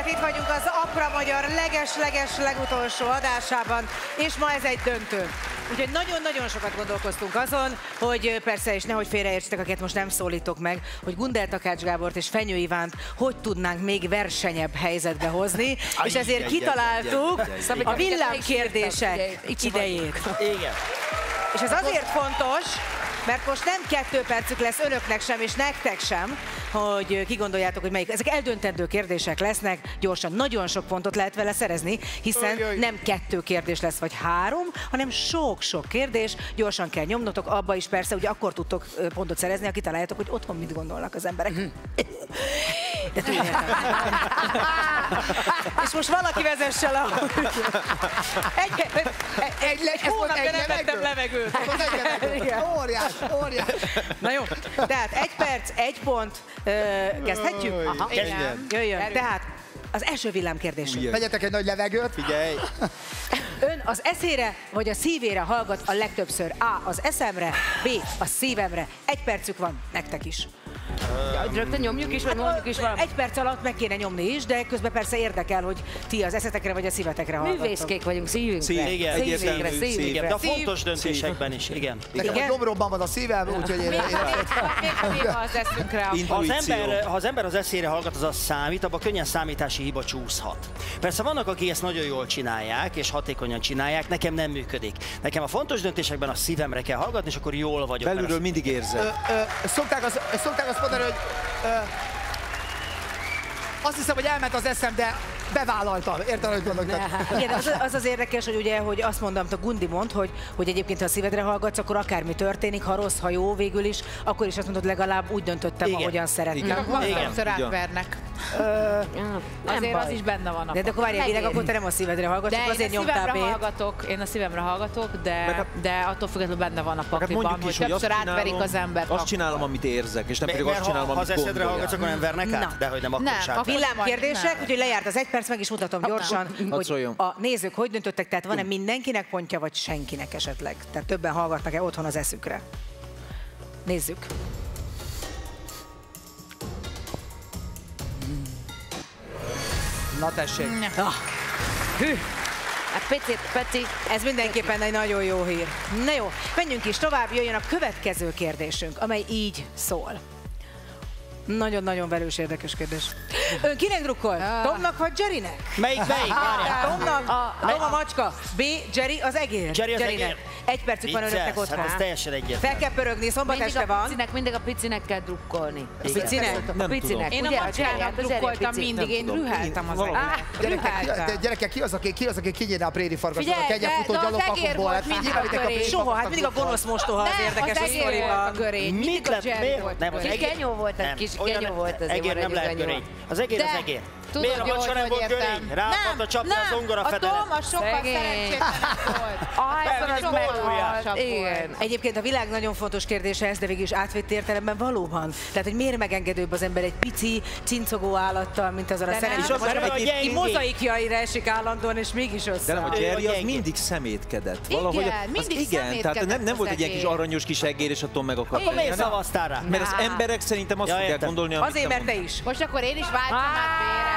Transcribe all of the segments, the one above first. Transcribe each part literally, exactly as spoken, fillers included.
ismét itt vagyunk az Apra Magyar leges-leges legutolsó adásában, és ma ez egy döntő. Úgyhogy nagyon-nagyon sokat gondolkoztunk azon, hogy persze, és nehogy félreértsetek, akiket most nem szólítok meg, hogy Gundel Takács Gábort és Fenyő Ivánt hogy tudnánk még versenyebb helyzetbe hozni, és ezért kitaláltuk a villámkérdések idejét. Igen. És ez azért fontos, mert most nem kettő percük lesz önöknek sem, és nektek sem, hogy kigondoljátok, hogy melyik. Ezek eldöntendő kérdések lesznek, gyorsan, nagyon sok pontot lehet vele szerezni, hiszen Ojjaj. nem kettő kérdés lesz, vagy három, hanem sok-sok kérdés, gyorsan kell nyomnotok, abba is persze, ugye akkor tudtok pontot szerezni, ha kitaláljátok, hogy otthon mit gondolnak az emberek. De tudjátok. És most valaki vezesse le. Egy, egy, egy, egy hónapja nem vettem levegőt. Óriás, óriás. Na jó, tehát egy perc, egy pont. Kezdhetjük? Aha, igen. Jöjjön. Tehát az első villámkérdésünk. Vegyetek egy nagy levegőt. Figyelj. Ön az eszére vagy a szívére hallgat a legtöbbször? A. Az eszemre, B. a szívemre. Egy percük van, nektek is. Ja, rögtön nyomjuk is, vagy mondjuk is valamit? Egy perc alatt meg kéne nyomni is, de közben persze érdekel, hogy ti az eszetekre vagy a szívetekre hallgattok. Művészkék vagyunk, szívünkre. Szív, igen, szívünkre, szívünkre. Igen, de a fontos döntésekben is, igen. Nekem a gyomromban van a szívem, úgyhogy én... az eszünkre. Ha az, ember, ha az ember az eszére hallgat, az az számít, abban könnyen számítási hiba csúszhat. Persze vannak, akik ezt nagyon jól csinálják, és hatékonyan csinálják, nekem nem működik. Nekem a fontos döntésekben a szívemre kell hallgatni, és akkor jól vagyok. Belülről mindig érzed. Szokták azt, szokták azt mondani, hogy ö, azt hiszem, hogy elment az eszem, de bevállaltam. Érted, hogy gondoltam? Igen, az, az az érdekes, hogy ugye, hogy azt mondom, a Gundi mond, hogy, hogy egyébként ha a szívedre hallgatsz, akkor akármi történik, ha rossz, ha jó végül is, akkor is azt mondod, legalább úgy döntöttem, igen. ahogyan szerettem. Többször átvernek. Azért az is benne van. De, de akkor várjál, Vileg, akkor te nem a szívedre hallgatsz, de azért én a nyomtál szívemre B-t. hallgatok, én a szívemre hallgatok, de, Meg, de attól függetlenül benne van a pakliban, hogy többször átverik az embert. Azt csinálom, amit érzek, és nem pedig azt csinálom, amit gondolják. Ha az eszedre hallgatsz, akkor nem vernek át, de hogy nem akkor is át. Villámkérdések, úgyhogy lejárt az egy perc, meg is mutatom gyorsan, hogy a nézők hogy döntöttek, tehát van-e mindenkinek pontja, vagy senkinek esetleg? Tehát többen hallgatnak-e otthon az eszükre? Nézzük. Na tessék. Ah. Hű. Hát Peti, Peti. Ez mindenképpen egy nagyon jó hír. Na jó, menjünk is tovább, jöjjön a következő kérdésünk, amely így szól. Nagyon-nagyon velős érdekes kérdés. Ön kinek drukkol? Tomnak vagy Jerrynek? Melyik, melyik? Tomnak, a, Tom a macska, B. Jerry az egér. Jerry az egér. Egy percük van önöknek otthon. Hát ez teljesen egyértelmű. Fel kell pörögni, szombat este van. Picinek, mindig a picinek kell drukkolni. A picinek? A picinek. Én a macskának drukkoltam mindig, én rüheltem az egér. Gyerekek, ki az, aki, ki az, aki kinyírná a préri farkas, a kegyefutó gyalogkakokból? Soha, hát mindig a gonosz mostoha az érdekes a sztoriban. Mit lett? Nem, az egér. Genyó volt, egy kis genyó volt az egér nem lehet görény. Az egér az egér. Miért a macska nem volt görény? Ráakadt a csapra az ongora fedelet. A Tom az sokkal szerencsétlenebb volt. Ahányszor az meghalt. Igen. Egyébként a világ nagyon fontos kérdése ez, de végül is átvitt értelemben valóban. Tehát, hogy miért megengedőbb az ember egy pici, cincogó állattal, mint azon a szerencsés. Mozaikjaira esik állandóan, és mégis össze. De nem, a Jerry az mindig szemétkedett. Valahogy igen, az, mindig igen, tehát nem, nem volt egy ilyen kis aranyos kis egér, és a Tom meg akart. Akkor miért szavaztál rá? Mert az emberek szerintem azt fogják gondolni, amit azért, mert te is. Most akkor én is váltsam át B-re.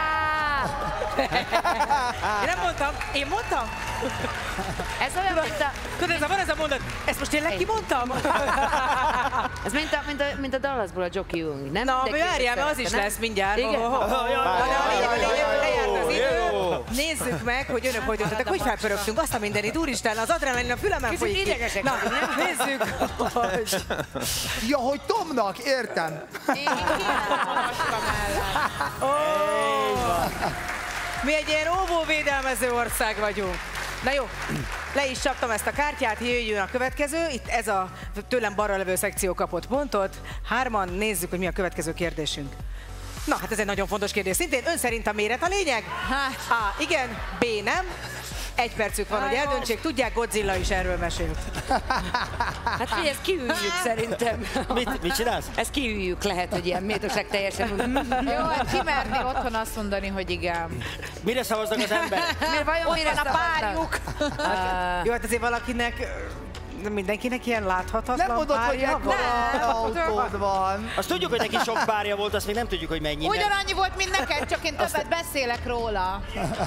Én nem mondtam, én mondtam. Ez olyan, mint a... Tudod, ez a, van ez a mondat, ezt most tényleg kimondtam? Ez mint a, mint a, mint a Dallasból a Jockey Jung, nem? Na, várjál, mert az is lesz mindjárt. Igen. Lejárt az idő. Nézzük meg, hogy önök hogy döntöttek. Hogy felpörögtünk? Azt a mindenit, úristen, az adrenalin a fülemen folyik ki. Na, nézzük. Ja, hogy Tomnak, értem. Én kívántam Mi egy ilyen óvóvédelmező ország vagyunk. Na jó, le is csaptam ezt a kártyát, jöjjön a következő. Itt ez a tőlem balra levő szekció kapott pontot. Hárman, nézzük, hogy mi a következő kérdésünk. Na, hát ez egy nagyon fontos kérdés. Szintén ön szerint a méret a lényeg? A. Igen, B. Nem. Egy percük van, hogy eldöntsék. Tudják, Godzilla is erről mesélt. Hát figyelj, ezt kiüljük szerintem. Mit, mit csinálsz? Ezt kiüljük, lehet, hogy ilyen méltóság teljesen. Jó, hát kimerni otthon azt mondani, hogy igen. Mire szavaznak az emberek? Mert vajon mire a párjuk? Jó, hát azért valakinek Mindenkinek ilyen láthatatlan Nem mondod, hogy párja van? ekkora autód van. Azt tudjuk, hogy neki sok párja volt, azt még nem tudjuk, hogy mennyi. Ugyanannyi volt, mint neked, csak én többet beszélek róla.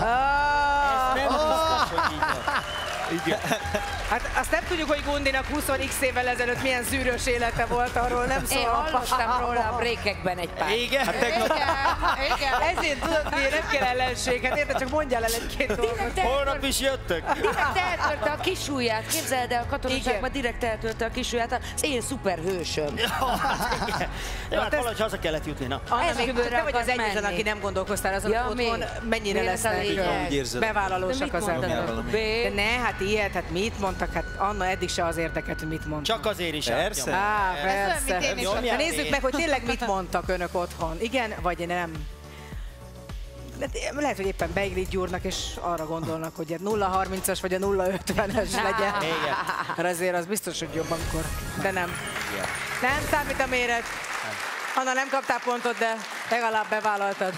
Nem biztos, hogy így van. Igen. Hát azt nem tudjuk, hogy Gundinak húsz x évvel ezelőtt milyen zűrös élete volt, arról nem szól. Én hallottam róla a brékekben egy pár. Igen? Hát tegnap, Igen, igen. Ezért tudod, miért nem kell ellenség, hát érted, csak mondjál el egy-két dolgot. Holnap is jöttök. Direkt eltörte a kisujját, képzeld el, a katonaságban direkt eltörte a kisujját, az én szuperhősöm. Ja, hát valahogy haza kellett jutni, na. Anna, még Esküvőre te vagy az akar egyetlen, menni. aki nem gondolkoztál azon, Ja, hogy még? otthon mennyire Mi lesz a lesznek lényeg? Úgy érzed. bevállalósak az emberek. mondtad? De ne, hát ilyet, hát mit mondtak? Hát Anna eddig se az érdekelt, hogy mit mondtak. Csak azért is Persze. átnyom. Á, Ez olyan, mint persze. én is. Nyomjál Na nézzük még. meg, hogy tényleg mit mondtak önök otthon. Igen, vagy nem? De lehet, hogy éppen beiglit gyúrnak, és arra gondolnak, hogy egy nulla harmincas vagy a nulla ötvenes legyen. Igen. Mert azért az biztos, hogy jobb akkor. De nem. Nem számít a méret. Anna, nem kaptál pontot, de legalább bevállaltad.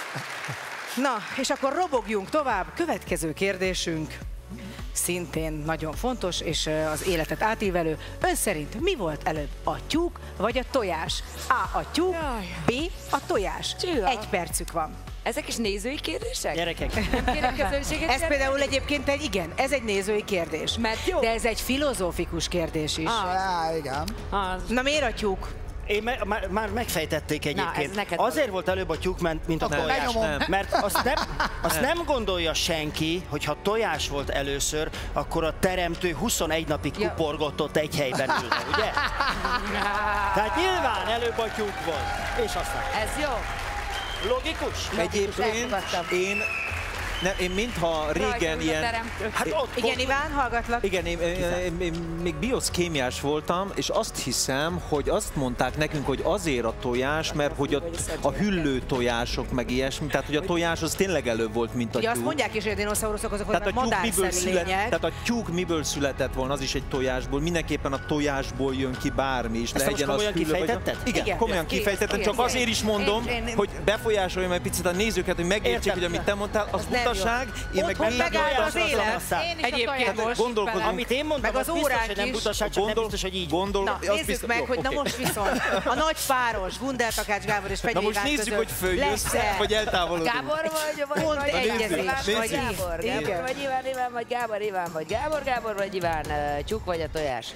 Na, és akkor robogjunk tovább. Következő kérdésünk szintén nagyon fontos, és az életet átívelő. Ön szerint mi volt előbb, a tyúk vagy a tojás? A. a tyúk, B. a tojás. Csilla. Egy percük van. Ezek is nézői kérdések? Gyerekek. Kérem közönséget. Ez például egyébként egy, igen, ez egy nézői kérdés. Mert jó. De ez egy filozófikus kérdés is. Ah. Á, igen. Az. Na miért a tyúk? Én me, már, már megfejtették egyébként. ez neked Azért valami. volt előbb a tyúk, mint, mint a Akkor tojás. benyomom. Nem. Mert azt nem, azt nem gondolja senki, hogy ha tojás volt először, akkor a teremtő huszonegy napig Ja. kuporgott ott egy helyben ülve, ugye? Tehát nyilván előbb a tyúk volt. És aztán Ez jó. logikus? Egyébként elfogadtam. én, nem, én mintha régen Rajta ült a ilyen... teremtő. Hát ott, Igen, ott, Iván, hallgatlak. Igen, én, én, én, én még bioszkémiás voltam, és azt hiszem, hogy azt mondták nekünk, hogy azért a tojás, mert hogy a, a hüllő tojások meg ilyesmi, tehát hogy a tojás az tényleg előbb volt, mint a Ugye azt tyúk. mondják is, hogy a dinoszauruszok azok Tehát a, voltak tyúk miből madárszerű szület, lények. tehát a tyúk miből született volna, az is egy tojásból. Mindenképpen a tojásból jön ki bármi is. Ezt most Legyen az komolyan hüllő, vagy- kifejtetted? Igen, Igen. komolyan Igen. kifejtettem, Igen. csak azért is mondom, Én- én- hogy befolyásolja meg picit a nézőket, hogy megértsék, Értem. hogy amit te mondtál, az Az nem jó. butaság, én meg Otthon mindig megállt mondtam, az hogy élet. aztán. Én is a Egyébként tojásba most gondolkodom. belem. Amit én mondtam, Meg az az biztos, órák hogy nem is. butaság, csak nem Gondol, biztos, hogy így. gondol, Na, az nézzük biztos, meg, jó, hogy na oké. most viszont a nagy páros, Gundel Takács Gábor és Fegyi Na most Iván nézzük, között hogy följössz, lesz-e vagy eltávolodunk. Gábor vagy, vagy, pont vagy egyezés, Iván, vagy nézzük. Gábor, Igen. Gábor vagy Iván, Iván vagy Gábor, Iván vagy Gábor, Gábor vagy Iván, uh, tyúk vagy a tojás?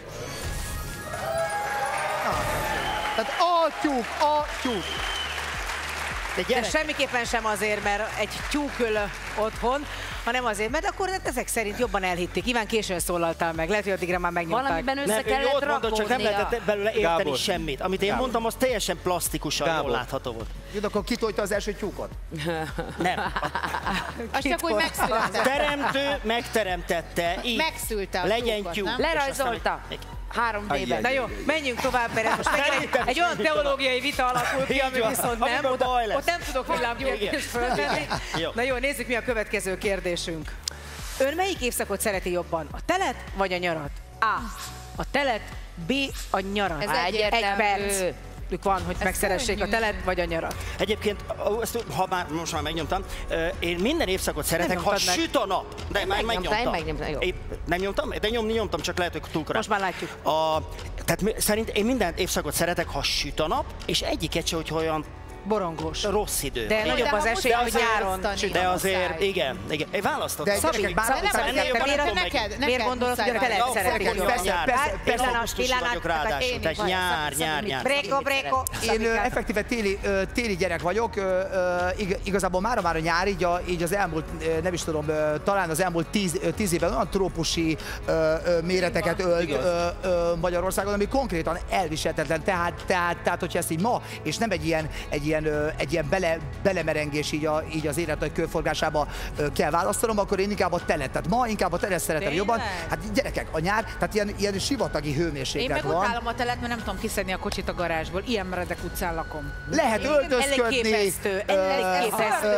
Tehát a tyúk, a tyúk. De De gyerek, semmiképpen sem azért, mert egy tyúk öl otthon, hanem azért, mert akkor ezek szerint jobban elhitték. Iván, későn szólaltál meg, lehet, hogy addigra már megnyomták. Valamiben össze nem, ő kellett jót mondott, csak nem rakódnia. lehetett belőle érteni Gábor. semmit. Amit én Gábor. mondtam, az teljesen plastikusan jól Gábor. látható volt. Jó, akkor kitolta az első tyúkot? Nem. Az csak úgy megszületett. Teremtő megteremtette, így. Megszülte a Legyen tyúkot, tyúk. nem? Lerajzolta. három dé-ben. Na jó, menjünk tovább, mert most megint egy, Szerintem egy olyan is mit teológiai vita alakul ki, Így ami van. viszont nem. Amiben Oda, baj lesz. ott nem tudok villámkérdést föltenni. Jó. Na jó, nézzük, mi a következő kérdésünk. Ön melyik évszakot szereti jobban? A telet vagy a nyarat? A. A telet, B. A nyarat. Ez egy egyértelmű. perc. Van, hogy megszeressék a könnyű. telet vagy a nyarat. Egyébként, ó, ezt, ha már most már megnyomtam, ö, én minden évszakot szeretek, ha nyomtad meg. süt a nap. De már megnyomtam, megnyomtam. én megnyomtam, jó. Én nem nyomtam? De nyomni nyomtam, csak lehet, hogy túl korán. Most már látjuk. A, tehát mi- szerint én minden évszakot szeretek, ha süt a nap, és egyiket se, hogy olyan Borongós. rossz idő. De van. nagyobb De az ha esély, most hogy kell nyáron választani. süt. De a azért, muszáj. igen, igen. Én választottam. De gyerekek, bár- Szabi, bár- Szabi, ennél jobban te nem miért- tudom neked, meg. neked miért gondolod, hogy a muszáj telet választani. szeretik Persze, jobban? persze, Bár- persze, Én pillanat, augusztusi pillanat, vagyok ráadásul, én tehát is. nyár, Szabi, nyár, Szabi, nyár. Bréko, bréko. Én ö, effektíve téli, ö, téli gyerek vagyok, ö, ö, ig- igazából mára már a nyár, így, a, így az elmúlt, ö, nem is tudom, ö, talán az elmúlt tíz, ö, tíz évben olyan trópusi ö, ö, méreteket ölt ö, ö, Magyarországon, ami konkrétan elviselhetetlen. Tehát, tehát, tehát, hogyha ezt így ma, és nem egy ilyen, egy ilyen, ö, egy ilyen bele, belemerengés így, a, így az élet nagy körforgásába ö, kell választanom, akkor én inkább a telet. Tehát ma inkább a telet szeretem Tényleg? jobban. Hát gyerekek, a nyár, tehát ilyen, ilyen sivatagi Én hőmérséklet meg van. utálom a telet, mert nem tudom kiszedni a kocsit a garázsból. Ilyen meredek utcán lakom. Lehet öltözködni, Elég képesztő, ö, elég képesztő. ö,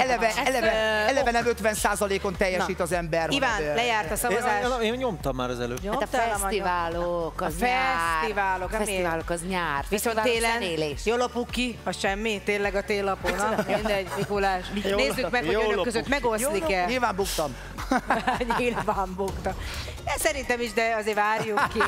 eleve, eleve, eleve nem ötven százalékon teljesít az ember. Iván, lejárt a szavazás. Én, én nyomtam már az előbb. Hát a fesztiválok, az a nyár. fesztiválok, A fesztiválok, az nyár. Viszont télen jolopuki, az semmi, tényleg a téllapon. Na, mindegy, Mikulás. Nézzük meg, hogy önök között megoszlik-e. Nyilván buktam. Nyilván buktam. De szerintem is, de azért várjuk ki.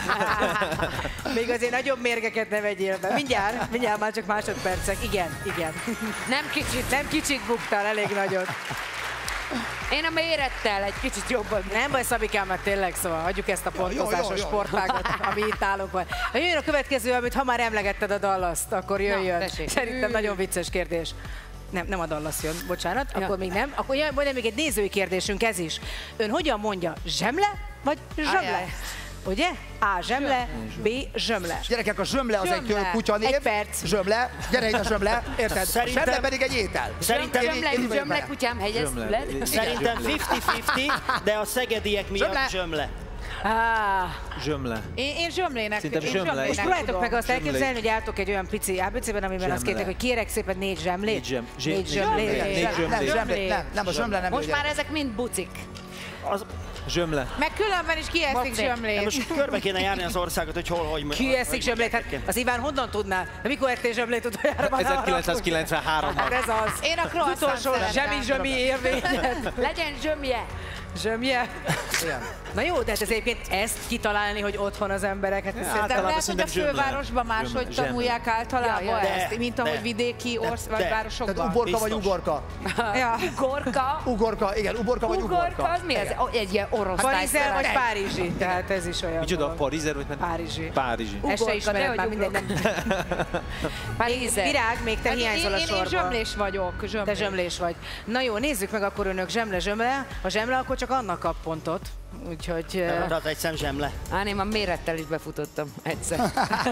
Még azért nagyobb mérgeket ne vegyél be. Mindjárt, mindjárt már csak másodpercek. Igen, igen. Nem kicsit. Nem kicsit buktál, elég nagyot. Én a mérettel egy kicsit jobban. Nem baj, Szabikám, meg tényleg, szóval hagyjuk ezt a pontozásos sportágat, ami itt állunk van. Jöjjön a következő, amit ha már emlegetted a Dallast, akkor jöjjön. Na, szerintem nagyon vicces kérdés. Nem, nem a Dallas jön, bocsánat, ja. Akkor még nem. Akkor jön, majd még egy nézői kérdésünk ez is. Ön hogyan mondja, zsemle vagy zsemle? Ugye? A. Zsemle, B. Zsömle. Gyerekek, a zsömle az zsömle. Egy kutyanév. Egy perc. Zsömle. Gyere itt a zsömle. Érted? Szerintem... A zsemle pedig egy étel. Szerintem... Zsömle, zsömle kutyám hegyez szület. Szerintem fifty-fifty, de a szegediek miatt zsömle. zsömle. Ah. Zsömle. Én, én zsömlének. Szerintem én zsömle. zsömlének. Most próbáljátok meg azt Zsömle. elképzelni, hogy álltok egy olyan pici á bé cében, amiben Zsemle. azt kértek, hogy kérek szépen négy zsemlét. Négy zsem- zsé- Négy zsemlét. négy Nem, zsömlét. zsemlé. Nem, nem, a zsömle nem. Most már ezek mind bucik. Az... Zsömle. Meg különben is kieszik zsömlét. Most körbe kéne járni az országot, hogy hol, hogy... Ki eszik zsemlét? Hát az Iván honnan tudná? Mikor ettél zsemlét utoljára? ezerkilencszázkilencvenháromban. Hát ez az. Én a Az croissant utolsó zsemi-zsemi érvényed. Legyen zsömje. Zsömje? Na jó, de hát ez egyébként ezt kitalálni, hogy otthon az emberek, hát De általában lehet, hogy a szerintem zsömle. fővárosban máshogy Zsömle. tanulják általában Ja, ja, ezt, de, mint ahogy de. vidéki orsz vagy de. Tehát városokban. uborka vagy Biztos. ugorka? Ja. Ugorka. Ugorka, igen, uborka vagy Ugorka, ugorka. az mi ez? Egy ilyen orosz Parizel vagy tájszerás. párizsi, tehát ez is olyan. Micsoda, dolog. Parizer vagy? Párizsi. Párizsi. Ezt se Ugorka, ismered de már, hogy minden nem. Parizer. Virág, még te Hát hiányzol a én, én, én sorból. zsömlés vagyok, Te zsömlés. zsömlés vagy. Na jó, nézzük meg akkor önök zsemle-zsömle. A zsemle akkor csak annak kap pontot. Úgyhogy... eh, Tehát egy szem zsemle. Á, én már mérettel is befutottam egyszer.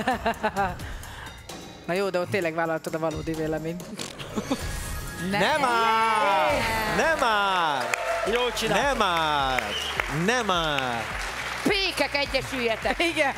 Na jó, de ott tényleg vállaltad a valódi véleményt. Nem már! Nem már! Jól csinál. Nem már! Nem már! Pékek, egyesüljetek! Igen!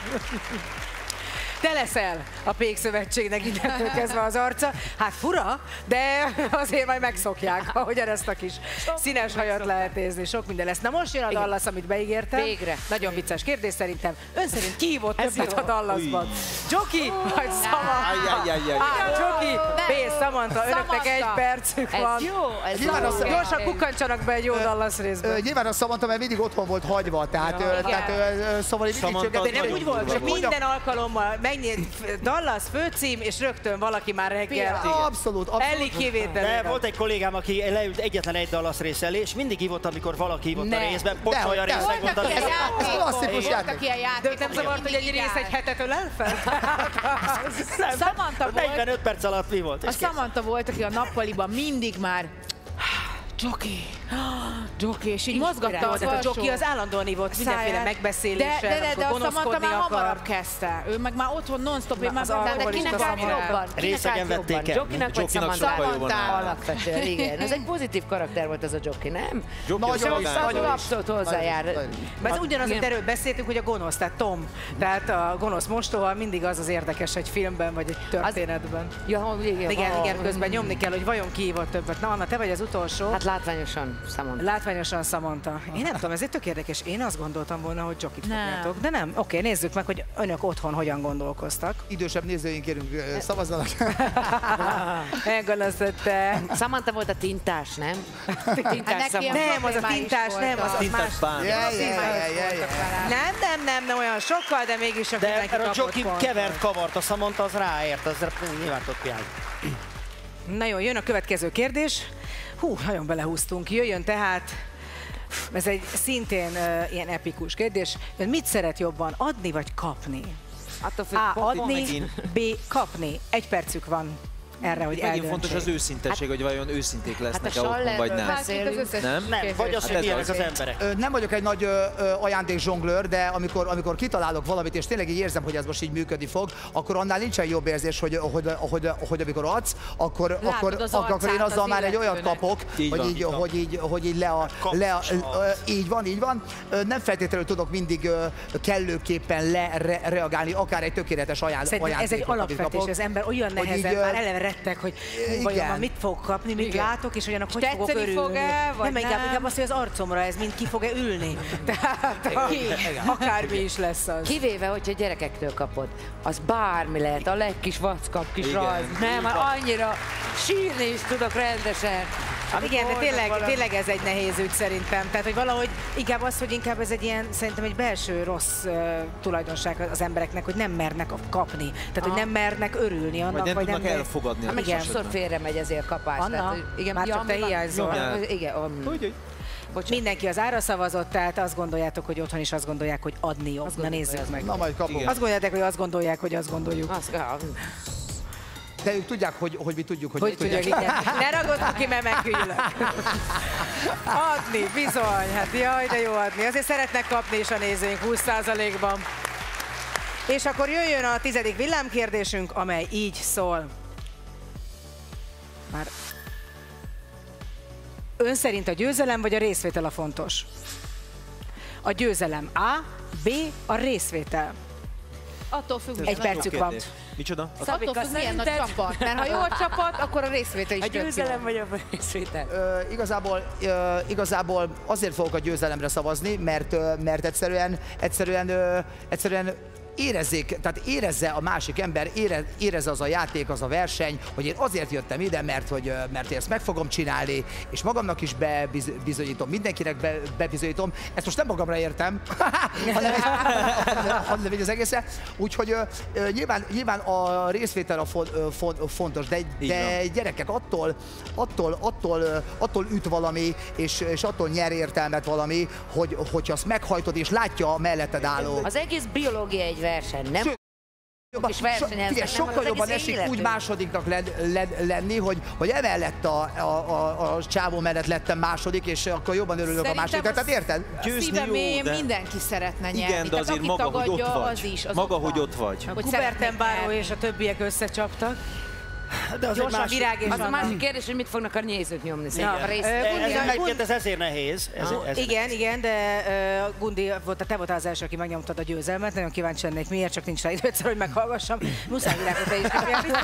Te leszel a Pék Szövetségnek innentől kezdve az arca. Hát fura, de azért majd megszokják, ahogyan ezt a kis színes hajat lehet nézni. Sok minden lesz. Na most jön a Dallas, amit beígértem. Végre. Nagyon vicces kérdés szerintem. Ön szerint ki hívott többet a Dallasban? Joki vagy Samantha? Ajjajjajjaj. A. Joki, B. Samantha. Önöknek egy percük Ez van. jó, ez Nyilván jó. azt- Gyorsan kukkantsanak be egy jó Dallas részbe. Ö, Nyilván azt Samantha, mert mindig otthon volt hagyva, tehát, ö, tehát ö, ö, szóval így mindig Samantha csökkent. az De nem nagyon úgy volt, durva hogy volt. minden alkalommal megnyit Dallas főcím, és rögtön valaki már reggel. Abszolút, abszolút. Elég De kivételével. volt egy kollégám, aki leült egyetlen egy Dallas rész elé, és mindig hívott, amikor valaki hívott Ne. a részben. Pont De, olyan de. részek Voltak mondta. ilyen Ez klasszikus játékok, játék. voltak ilyen De játékok. őt nem zavart, hogy egy rész egy hetet ölel fel? Samantha volt, negyvenöt perc alatt mi volt? a És kész. Samantha volt, aki a nappaliban mindig már Joki, Joki, és így mozgatta az Tehát a alsó Joki az állandóan hívott mindenféle száját. megbeszélésen, de, de, de, de a amikor Samantha gonoszkodni már hamarabb akar. kezdte. Ő meg már otthon non-stop, én Na, már az be- De alkoholista kinek állt Samantha. jobban? Kinek Részegen állt vették jobban? el. Jokinak vagy Jokinak sokkal Samantha? jobban áll. Alapvetően, igen. Ez egy pozitív karakter volt ez a Joki, nem? Joki az Nagyon, magán- nagyon is. Abszolút hozzájár. Mert ez ugyanaz, Igen. amit erről beszéltünk, hogy a gonosz, tehát Tom. Tehát a gonosz mostoha mindig az az érdekes egy filmben, vagy egy történetben. Ja, igen, Igen, ha- igen, közben nyomni kell, hogy vajon ki hívott többet. Na Anna, te vagy az utolsó. Hát látványosan Samantha. Látványosan Samantha. Én nem tudom, ez egy tök érdekes. Én azt gondoltam volna, hogy Jokit Nem. fogjátok. De nem. Oké, nézzük meg, hogy önök otthon hogyan gondolkoztak. Idősebb nézőink kérünk, ö, szavazzanak. Elgonosz, hogy te. Samantha volt a tintás, nem? Tintás neki ilyen Samantha. Nem, az a problémái is tintás, nem, az a Tintás más. bán. Yeah, yeah, yeah, yeah, yeah. Nem, nem, nem, nem olyan sokkal, de mégis csak De mindenki erre a kapott Joki pontot. kevert, kavart, a Samantha az ráért, az nyilván tudott piálni. Na jó, jön a következő kérdés. Hú, nagyon belehúztunk. Jöjjön tehát, ez egy szintén uh, ilyen epikus kérdés. Ön mit szeret jobban, adni vagy kapni? Attól függ, A. pont- Adni, megint. B. Kapni. Egy percük van erre, hogy Megint eldöntsék. fontos az őszintesség, hogy vajon őszinték Hát a lesznek-e otthon, vagy Sallerről nem. beszélünk. Nem? Nem, vagy az, Hát hogy ez milyenek az. az emberek. Ö, Nem vagyok egy nagy ö, ö, ajándékzsonglőr, de amikor, amikor kitalálok valamit, és tényleg így érzem, hogy ez most így működni fog, akkor annál nincsen jobb érzés, hogy, hogy, hogy, hogy amikor adsz, akkor, Látod akkor, az akkor én arcát azzal az már egy olyat illetőnek. kapok, Így hogy van, így, így van. hogy így, hogy így le a, Kapsz le a, az. ö, így van, így van. Ö, Nem feltétlenül tudok mindig ö, kellőképpen le, re, reagálni, akár egy tökéletes ajánl, Szerintem ez egy ajándékot, amit alapvetés, kapok. az ember olyan Hogy nehezen így, ö, már eleve retteg, hogy vajon ma mit fog kapni, mit Igen. látok, és olyanok, hogy fogok örülni. fog-e, vagy nem, inkább, nem? inkább azt, hogy az arcomra ez mind ki fog-e ülni. Tehát a, akármi is lesz az. Kivéve, hogyha gyerekektől kapod, az bármi lehet, a legkis vackabb kis Igen. rajz. Nem, már annyira sírni is tudok rendesen. Igen, de Amikor tényleg, valami- tényleg ez egy nehéz ügy szerintem. Tehát, hogy valahogy inkább az, hogy inkább ez egy ilyen, szerintem egy belső rossz uh, tulajdonság az embereknek, hogy nem mernek kapni. Tehát, hogy nem mernek örülni annak, Vagy nem vagy tudnak mer- elfogadni. Hát meg Igen. sokszor félre megy ezért a kapás. Anna, Tehát, hogy igen, már csak te mi van? hiányzol. Jó, igen, um, Úgy, bocsánat. Mindenki az ára szavazott, tehát azt gondoljátok, hogy otthon is azt gondolják, hogy adni jobb. Na nézzük meg. Na majd kapunk. Igen. Azt gondoljátok, hogy azt gondolják, hogy azt gondoljuk. Azt, ah, De ők tudják, hogy, hogy mi tudjuk, hogy, Hogy mit tudják, igen. Ne ragadtuk ki, mert meghűlök. Adni, bizony. Hát jaj, de jó adni. Azért szeretnek kapni is a nézőink húsz százalékban. És akkor jöjjön a tizedik villámkérdésünk, amely így szól. Már ön szerint a győzelem vagy a részvétel a fontos? A győzelem A, B, a részvétel. Attól függ, Egy milyen nagy- percük van. Micsoda? attól Szabika, függ, milyen nagy szerinted? csapat. Mert ha jó a csapat, akkor a részvétel is a tök jó. győzelem vagy a részvétel? Ö, igazából, ö, igazából azért fogok a győzelemre szavazni, mert, ö, mert egyszerűen, egyszerűen, ö, egyszerűen érezzék, tehát érezze a másik ember, ére, érezze az a játék, az a verseny, hogy én azért jöttem ide, mert, hogy, ö, mert én ezt meg fogom csinálni, és magamnak is bebizonyítom, mindenkinek be, bebizonyítom. Ezt most nem magamra értem, hanem, hanem így az egészen. Úgyhogy ö, ö, nyilván, nyilván a részvétel a fon, ö, fon, fontos, de, Így de van. gyerekek, attól, attól, attól, ö, attól üt valami, és, és attól nyer értelmet valami, hogy, hogyha azt meghajtod, és látja a melletted álló. Az egész biológia egy verseny, nem? Sőt, Jobban, És versenyeznek, figyelj, nem, sokkal az jobban egész esik úgy életünk. másodiknak len, len, lenni, hogy, hogy emellett a, a, a, a csávó mellett lettem második, és akkor jobban örülök Szerintem a másodiknak. az- Tehát érted? Győzni Szíve jó, mélyén de... mindenki szeretne nyerni. Igen, de Tehát azért aki maga, hogy ott tagadja, vagy. az is, az Maga, ott hogy van. ott vagy. Hogy szeretnék Kuberten Báró nyerni. és a többiek összecsaptak. De az egy Gyorsan másik... Virág és Az a Anna. másik kérdés, hogy mit fognak a nézők nyomni. Ja, A rész... ö, Ez, Gundi, ez, Gundi- ez, ez ezért nehéz. Ez, ez Igen, igen, de uh, Gundi, volt, te voltál az első, aki megnyomtad a győzelmet. Nagyon kíváncsi lennék, miért, csak nincs rá idő egyszer, hogy meghallgassam. Muszáj Virágot, te is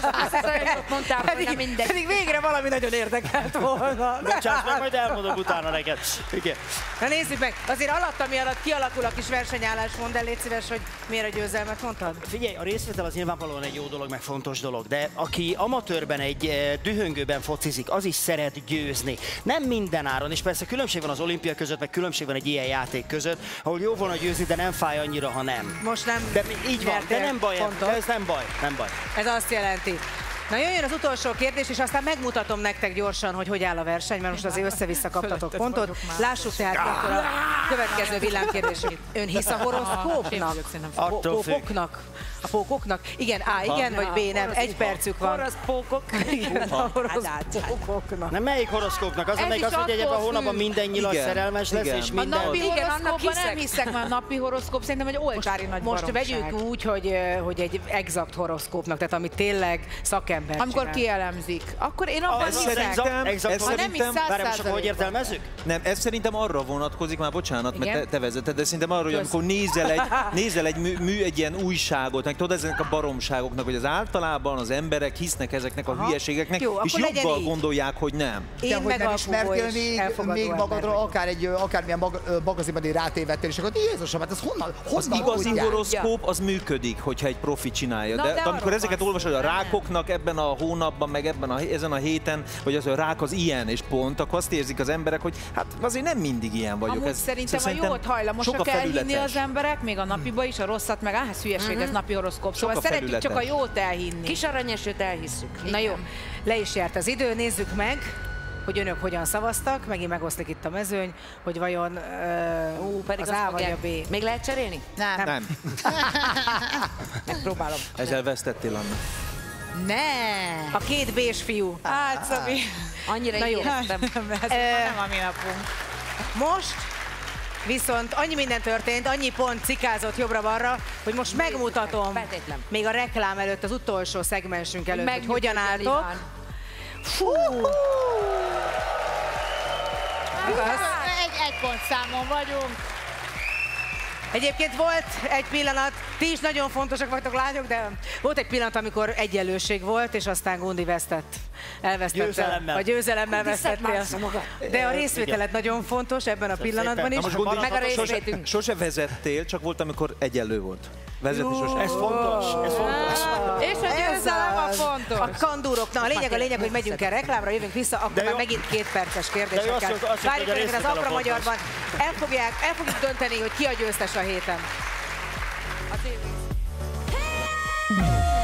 Azt mondtál, hogy nem pedig, mindegy. pedig végre valami nagyon érdekelt volna. Bocsáss meg, majd elmondom utána neked. Igen. Na nézzük meg, azért alatt, ami alatt kialakul a kis versenyállás, mondd el, légy szíves, hogy miért a győzelmet mondtad? Figyelj, a részvétel az nyilvánvalóan egy jó dolog, meg fontos dolog, de aki amatőrben egy eh, dühöngőben focizik, az is szeret győzni. Nem minden áron, és persze különbség van az olimpia között, meg különbség van egy ilyen játék között, ahol jó volna győzni, de nem fáj annyira, ha nem. Most nem De így van, de nyertél nem baj, pontot. de ez nem baj, nem baj. Ez azt jelenti. Na jöjjön az utolsó kérdés, és aztán megmutatom nektek gyorsan, hogy hogy áll a verseny, mert most azért össze-vissza kaptatok pontot. Lássuk tehát akkor a következő villámkérdésünk. Ön hisz a horoszkópnak? A Attól függ. pókoknak? A pókoknak? Igen, A, igen, vagy B, nem. Egy percük van. Horoszpókok. Igen, a horoszkópoknak. Nem melyik horoszkópnak? Az, Ez amelyik is azt mondja, hogy ebben a attól hónapban függ. minden nyilas Igen, szerelmes lesz, igen. és A minden... napi Igen, annak horoszkópban nem hiszek. hiszek, mert a napi horoszkóp szerintem egy oltári nagy Most baromság. vegyük úgy, hogy, eh, hogy egy exakt horoszkópnak, tehát amit tényleg szakember Amikor csinál. kielemzik, akkor én abban Ez az hiszek. exakt, Szerintem- exakt, ez Ha nem is szerintem- száz Várj, most akkor hogy százalékban. értelmezzük? Nem, ez szerintem arra vonatkozik, már bocsánat, mert Igen? te, te vezeted, de szerintem arra, hogy amikor nézel egy, nézel egy mű, mű, egy ilyen újságot, meg tudod, ezek a baromságoknak, hogy az általában az emberek hisznek ezeknek a Aha. hülyeségeknek, Jó, és akkor legyen jobban így. gondolják, hogy nem. Te, Én hogy nem megalkuvó ismertél és még, elfogadó még ember magadra vagyok. akár egy, ö, akármilyen mag, ö, magazinban egy rátévettél, és akkor Jézusom, hát ez honnan, Az honnan igazi tudják? horoszkóp az működik, hogyha egy profi csinálja. Na, De, de de amikor arról ezeket van olvasod, szó, a nem? rákoknak ebben a hónapban, meg ebben a, ezen a héten, hogy az a rák az ilyen és pont, akkor azt érzik az emberek, hogy hát azért nem mindig ilyen vagyok. Amúgy Ez- szerintem a szerintem jót hajlamosak sokkal elhinni felületes. az emberek, még a napiba is, a rosszat meg, áh, ez hülyeség, ez napi horoszkóp. Szóval Sokkal szeretjük csak a felületes. jót elhinni. Kis aranyesőt elhisszük. Na jó, le is járt az idő, nézzük meg, hogy önök hogyan szavaztak, megint megoszlik itt a mezőny, hogy vajon uh, Ú, pedig az azt A vagy a fogják. B. Még lehet cserélni? Nem. Nem, Megpróbálom. ezzel vesztettél, Anna. Ne. A két B-s fiú. Hát, Szabi. Annyira Na jó. ígéreztem. Ez Eh, nem a mi napunk. Most viszont annyi minden történt, annyi pont cikázott jobbra-balra, hogy most megmutatom Feltétlen. még a reklám előtt, az utolsó szegmensünk előtt, hogy hogyan Megnyugodjál, álltok. Iván. Fú! Egy, egy pont számon vagyunk. Egyébként volt egy pillanat, ti is nagyon fontosak vagytok lányok, de volt egy pillanat, amikor egyenlőség volt, és aztán Gundi vesztett. Elvesztette. Győzelemmel. A győzelemmel vesztettél. De a részvételed nagyon fontos ebben a pillanatban is. Na most Gundi, Meg a sose, részvétünk. sose vezettél, csak volt, amikor egyenlő volt. Vezetni sose. Ez fontos, ez fontos. És a győzelem a fontos. A kandúrok. Na, a lényeg, a lényeg, hogy megyünk el reklámra, jövünk vissza, akkor már megint két perces kérdésekkel. azt mondta, azt mondta, Várjuk hogy a önöket az részvétel a Apra fontos. Magyarban. El, fogják, el fogjuk dönteni, hogy ki a győztes a héten. A